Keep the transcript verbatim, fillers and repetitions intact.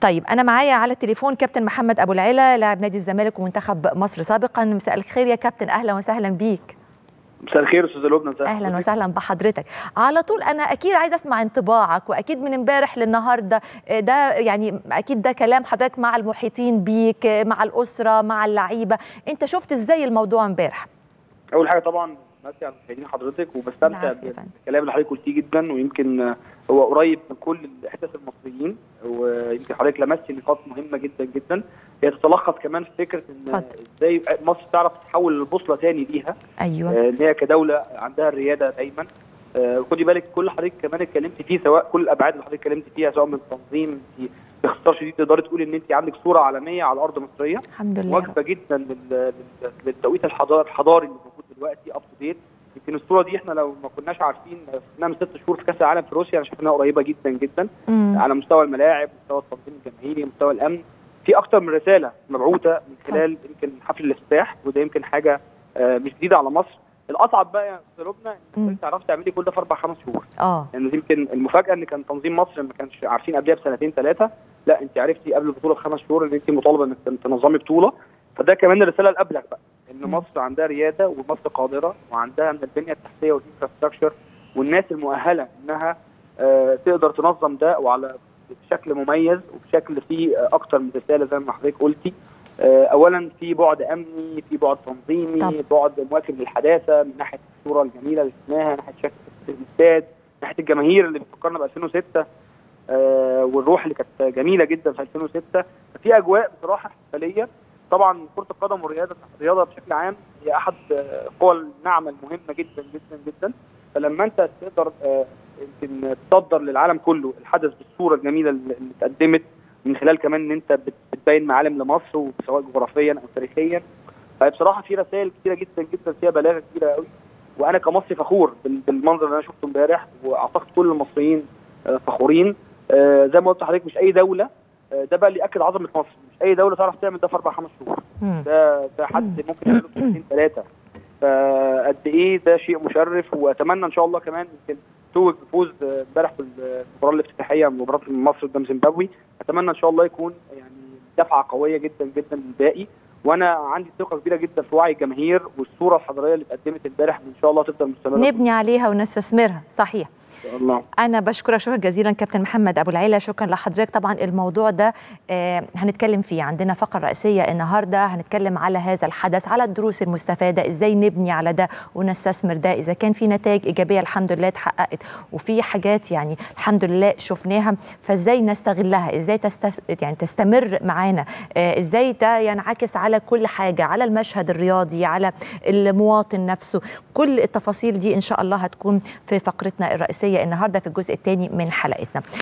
طيب أنا معايا على التليفون كابتن محمد أبو العلا، لاعب نادي الزمالك ومنتخب مصر سابقا. مساء الخير يا كابتن، أهلا وسهلا بيك. مساء الخير استاذ لبنى. اهلا وسهلا بحضرتك. على طول انا اكيد عايزه اسمع انطباعك، واكيد من امبارح للنهارده ده يعني اكيد ده كلام حضرتك مع المحيطين بيك، مع الاسره، مع اللعيبه. انت شفت ازاي الموضوع امبارح؟ اول حاجه طبعا بمسي على مشاهدين حضرتك وبستمتع بالكلام اللي حضرتك قلتيه جدا، ويمكن هو قريب من كل احساس المصريين، ويمكن حضرتك لمستي نقاط مهمه جدا جدا هي تتلخص كمان في فكره ان ازاي مصر تعرف تتحول البوصله ثاني ليها. ايوه ان هي كدوله عندها الرياده دايما. خدي بالك كل حضرتك كمان اتكلمت فيه، سواء كل الابعاد اللي حضرتك اتكلمت فيها، سواء من التنظيم، انت باختصار شديد تقدري تقولي ان انت عندك صوره عالميه على ارض مصريه الحمد لله، واجبه جدا للتوقيت الحضاري اللي موجود دلوقتي اب تو ديت. يمكن الصوره دي احنا لو ما كناش عارفين شفناها من ست شهور في كاس العالم في روسيا، انا شفناها قريبه جدا جدا مم. على مستوى الملاعب، مستوى التنظيم الجماهيري، مستوى الامن. في اكثر من رساله مبعوثه من خلال يمكن حفل الافتتاح، وده يمكن حاجه مش جديده على مصر. الاصعب بقى يا استاذ لبنى انك تعرفي تعملي كل ده في اربع خمس شهور. اه يعني يمكن المفاجاه ان كان تنظيم مصر ما كانش عارفين قبلها بسنتين ثلاثه، لا انت عرفتي قبل البطوله بخمس شهور ان انت مطالبه انك تنظمي بطوله. فده كمان الرساله الابلغ بقى، ان مصر عندها رياده ومصر قادره وعندها من البنيه التحتيه والانفراستراكشر والناس المؤهله انها آه تقدر تنظم ده، وعلى بشكل مميز وبشكل فيه آه اكتر من رساله زي ما حضرتك قلتي. آه اولا في بعد امني، في بعد تنظيمي، طب. بعد مواكب للحداثه من ناحيه الصوره الجميله اللي شفناها، ناحيه شكل الاستاد، ناحيه الجماهير اللي بتفكرنا ب ألفين وستة آه والروح اللي كانت جميله جدا في ألفين وستة. في اجواء بصراحه احتفاليه. طبعا كره القدم والرياضه الرياضه بشكل عام هي احد قوى النعمه المهمه جدا جدا جدا. فلما انت تقدر يمكن تصدر للعالم كله الحدث بالصوره الجميله اللي اتقدمت، من خلال كمان ان انت بتبين معالم لمصر سواء جغرافيا او تاريخيا، فبصراحه في رسائل كثيره جدا جدا فيها بلاغه كبيره قوي. وانا كمصري فخور بالمنظر اللي انا شفته امبارح، واعتقد كل المصريين فخورين. زي ما قلت لحضرتك مش اي دوله، ده بقى اللي ياكد عظمه مصر، مش اي دوله تعرف تعمل ده في اربع خمس شهور. ده ده حد ممكن يعمله في سنتين ثلاثه. فقد ايه ده شيء مشرف، واتمنى ان شاء الله كمان يمكن توج بفوز امبارح في المباراه الافتتاحيه مباراه مصر قدام زيمبابوي. اتمنى ان شاء الله يكون يعني دفعه قويه جدا جدا للباقي، وانا عندي ثقه كبيره جدا في وعي الجماهير والصوره الحضاريه اللي اتقدمت امبارح ان شاء الله تفضل مستمره، نبني عليها ونستثمرها. صحيح. الله. أنا بشكرك شكرا جزيلا كابتن محمد أبو العلا، شكرا لحضرتك. طبعا الموضوع ده آه هنتكلم فيه، عندنا فقرة رئيسية النهاردة هنتكلم على هذا الحدث، على الدروس المستفادة، إزاي نبني على ده ونستثمر ده، إذا كان في نتائج إيجابية الحمد لله اتحققت وفي حاجات يعني الحمد لله شفناها، فإزاي نستغلها، إزاي تست... يعني تستمر معانا، آه إزاي ده ينعكس على كل حاجة، على المشهد الرياضي، على المواطن نفسه. كل التفاصيل دي إن شاء الله هتكون في فقرتنا الرئيسية النهارده في الجزء الثاني من حلقتنا.